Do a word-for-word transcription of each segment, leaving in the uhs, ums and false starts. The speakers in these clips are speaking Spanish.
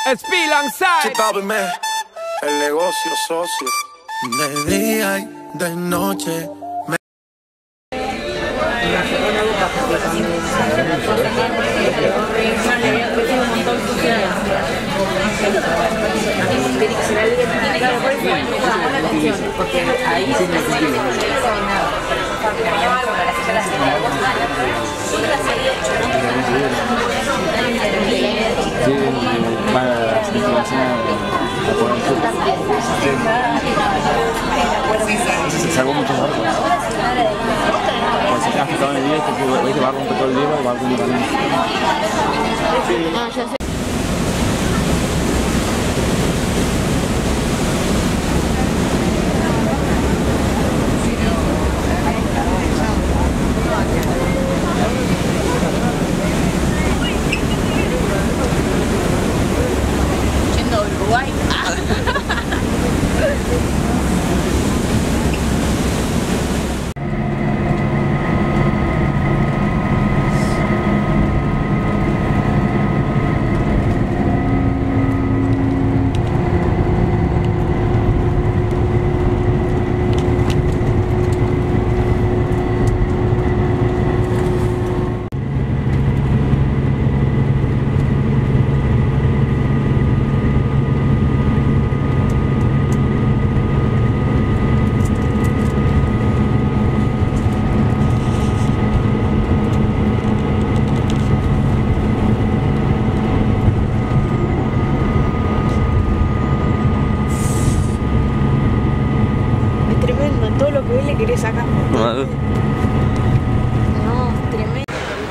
Speed alongside. El negocio socio. De día y de noche. Me... Se salvó muchos barcos. Pues se queda afectado en el día y que este barco rompe todo el día y el barco no también. No, yo sé. Yendo a Uruguay. Todo lo que él le quería sacar. No, tremendo.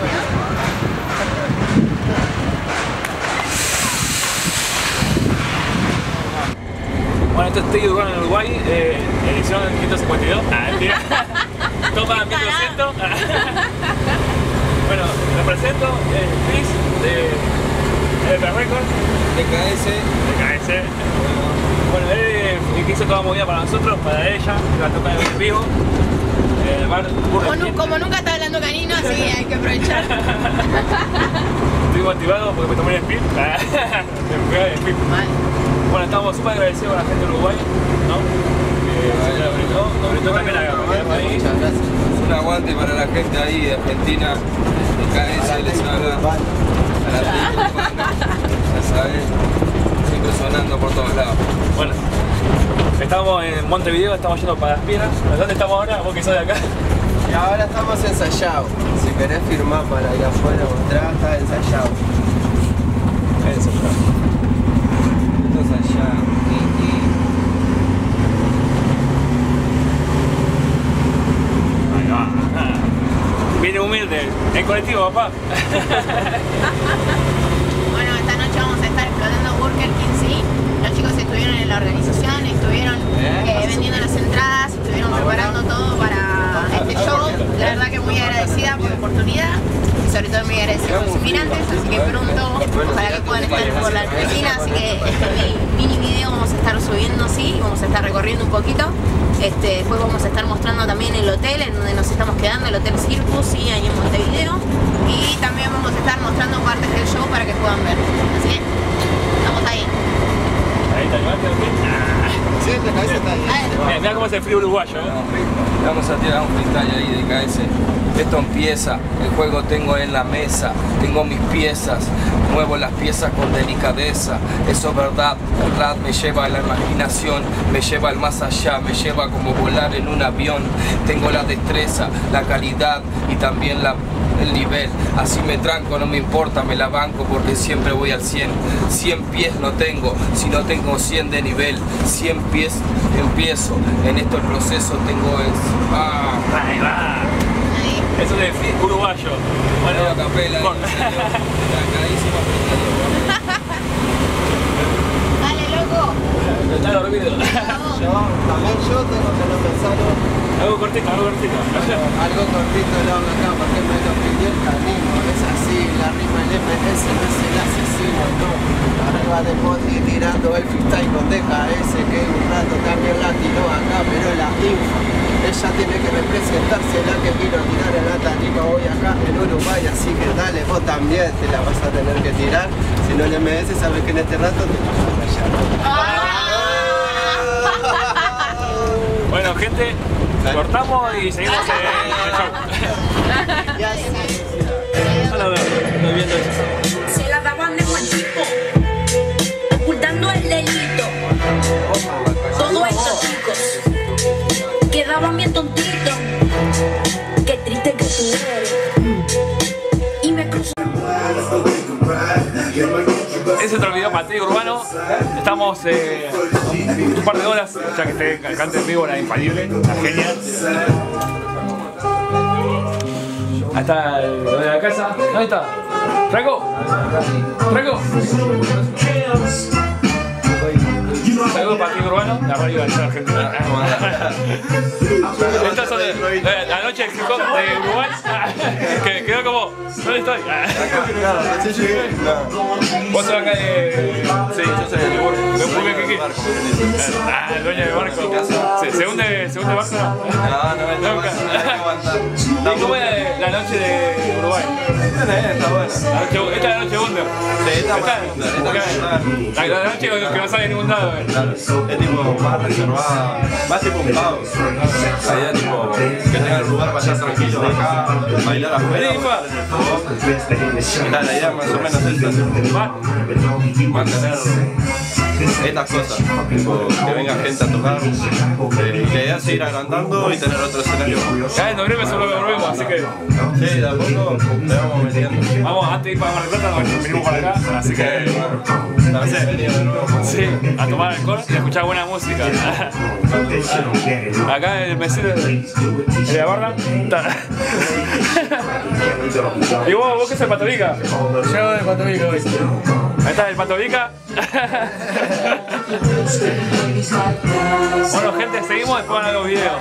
Bueno, esto es T I Urbano en Uruguay, eh, edición ciento cincuenta y dos. Ah, mentira. Toma mil doscientos. Bueno, me presento, eh, Chris de Electra Records. D K S. D K S. Bueno, él hizo toda movida para nosotros, para ella, que la toca en vivo. Eh, bar, como, nu como nunca está hablando canino, así que hay que aprovechar. Estoy motivado porque me tomé el speed. Me fui al speed. Bueno, estamos súper agradecidos con la gente de Uruguay, ¿no? Que se nos brindó, nos brindó también la comunidad ahí. Muchas gracias. Un aguante para la gente ahí de Argentina. D K S les habla. A la tribu urbana, ya sabes. Siempre sonando por todos lados. Bueno, estamos en Montevideo, estamos yendo para las Piedras. ¿Dónde estamos ahora? Vos que sos de acá. Y ahora estamos ensayados. Si querés firmar para ir afuera o atrás, está ensayado. Ensayado. Esto es ensayado. Ahí va. Viene humilde. En colectivo, papá. Bueno, esta noche vamos a estar explotando Burger King, sí. Los chicos estuvieron en la organización, estuvieron eh, vendiendo las entradas, estuvieron preparando todo para este show. La verdad que muy agradecida por la oportunidad y sobre todo muy agradecida por los inmigrantes, así que pronto ojalá que puedan estar por la Argentina, así que este mini video vamos a estar subiendo, sí, vamos a estar recorriendo un poquito. Este, después vamos a estar mostrando también el hotel en donde nos estamos quedando, el Hotel Circus, sí, ahí en Montevideo. Y también vamos a estar mostrando partes del show para que puedan ver. Así que estamos ahí. Ahí está, ¿no? Sí, la cabeza está ahí. Mira, mira cómo es el frío uruguayo, ¿eh? Vamos a tirar un freestyle ahí de K S. Esto empieza, el juego tengo en la mesa, tengo mis piezas, muevo las piezas con delicadeza. Eso es verdad, el rap me lleva a la imaginación, me lleva al más allá, me lleva como volar en un avión. Tengo la destreza, la calidad y también la el nivel, así me tranco, no me importa, me la banco porque siempre voy al cien. Cien pies no tengo, si no tengo cien de nivel. Cien pies empiezo, en esto el proceso tengo es... Ah, ahí va. Eso es de uruguayo. Bueno, la capela, con... Dale, loco. Está dormido. Yo, también yo tengo que no pensarlo. Algo cortito, algo cortito. Algo cortito lo hago acá porque me lo pidió el canino. Es así, la rima del M S no es el asesino, no. Arriba de Poti tirando el freestyle con D K S, que un rato también la tiró acá, pero la infa. Ella tiene que representarse, la que vino a tirar en la tarima hoy acá en Uruguay, así que dale, vos también te la vas a tener que tirar. Si no le M S, sabes que en este rato te vas a callar. Bueno, gente, cortamos y seguimos el show. Hola, estoy viendo eso. Se la daban de guachico, ocultando el delito. Todo esto, chicos, quedaban bien tontitos. Qué triste que tú eres. Y me cruzó. Es otro video para Teddy Urbano. Estamos eh, un par de horas, ya que esté cante en vivo la infalible, la genial. Ahí está el de la casa. ¿Dónde está? ¡Franco! ¡Franco! Saludos para Teddy Urbano, la radio de Argentina. Estas son de, de la noche del hip hop de Uruguay. Que quedó como, ¿dónde estoy? Vos sos acá de... Sí, yo soy de Burger. ¿De Burger Kiki? Ah, el dueño del barco. ¿Segundo de barco? No, no, nunca. ¿Y cómo es la noche de Uruguay? Está buena. Esta es la noche de Wunder. Sí, esta es la La noche que no sale en ningún lado. Claro, es tipo más reservada, más tipo un pavo. La idea tipo que tengan lugar para estar tranquilo acá, bailar afuera. Está, la idea más o menos es esta. Mantener estas cosas, tipo, que venga gente a tocar. Eh, la idea es seguir agrandando y tener otro escenario. Ya en noviembre solo lo volvemos, así que... Sí, de a poco le vamos metiendo. Vamos, antes de ir para Mar del Plata, venimos para acá, así que... No sé, venido de nuevo. Sí, a tomar alcohol y a escuchar buena música. Acá el mesero de la barra. ¿Y vos, vos qué sos el Patovica? Yo de Patovica hoy. Ahí está el Patovica. Bueno, gente, seguimos, después van a ver los videos.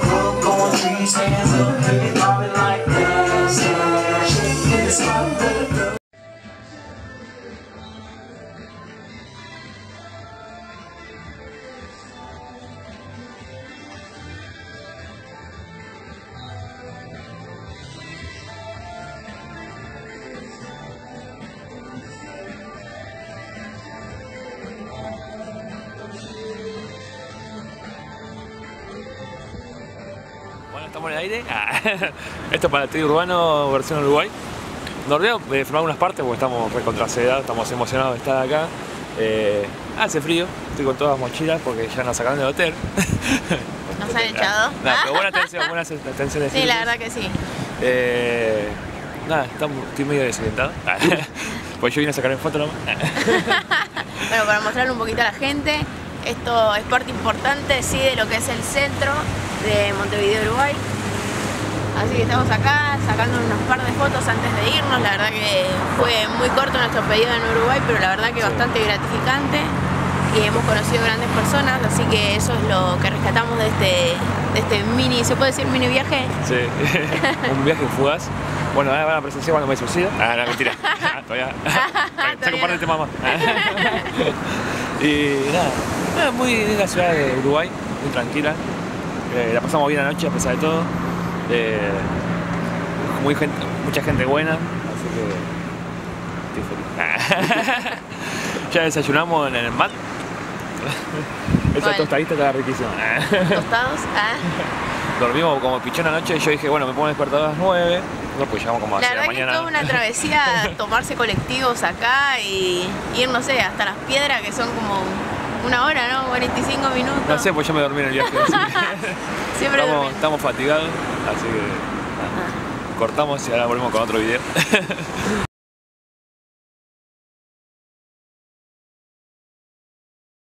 Bueno, estamos en el aire. Esto es para Teddy Urbano, versión Uruguay. Nos olvidamos de filmar unas partes porque estamos recontra sedad, estamos emocionados de estar acá. Eh, hace frío, estoy con todas las mochilas porque ya nos sacaron del hotel. ¿Nos han echado? No, pero buena atención, buenas atenciones. Sí, la verdad que sí. Eh, nada, estamos, estoy medio desorientado. Pues yo vine a sacar en foto nomás. Bueno, para mostrarle un poquito a la gente, esto es parte importante, sí, de lo que es el centro de Montevideo, Uruguay. Así que estamos acá sacando unos par de fotos antes de irnos. La verdad que fue muy corto nuestro pedido en Uruguay, pero la verdad que bastante gratificante. Y hemos conocido grandes personas, así que eso es lo que rescatamos de este, de este mini, ¿se puede decir mini viaje? Sí, un viaje fugaz. Bueno, ahora van a presenciar cuando me suicida. Ah, no, mentira. Todavía. Saco un par de temas más. Y nada, muy linda ciudad de Uruguay, muy tranquila. Eh, la pasamos bien anoche a pesar de todo. Eh, muy gente, mucha gente buena, así que estoy feliz. Ya desayunamos en el mat. Esa Bueno. tostadita estaba riquísima. Tostados. Ah. Dormimos como pichón anoche y yo dije, bueno, me pongo despertador a las nueve. No, pues llegamos como a La las seis de verdad la que es mañana. toda una travesía tomarse colectivos acá y ir, no sé, hasta las piedras que son como una hora, ¿no? cuarenta y cinco minutos. No sé, pues yo me dormí en el viaje. Así que Siempre estamos, dormí. estamos fatigados, así que nada, cortamos y ahora volvemos con otro video.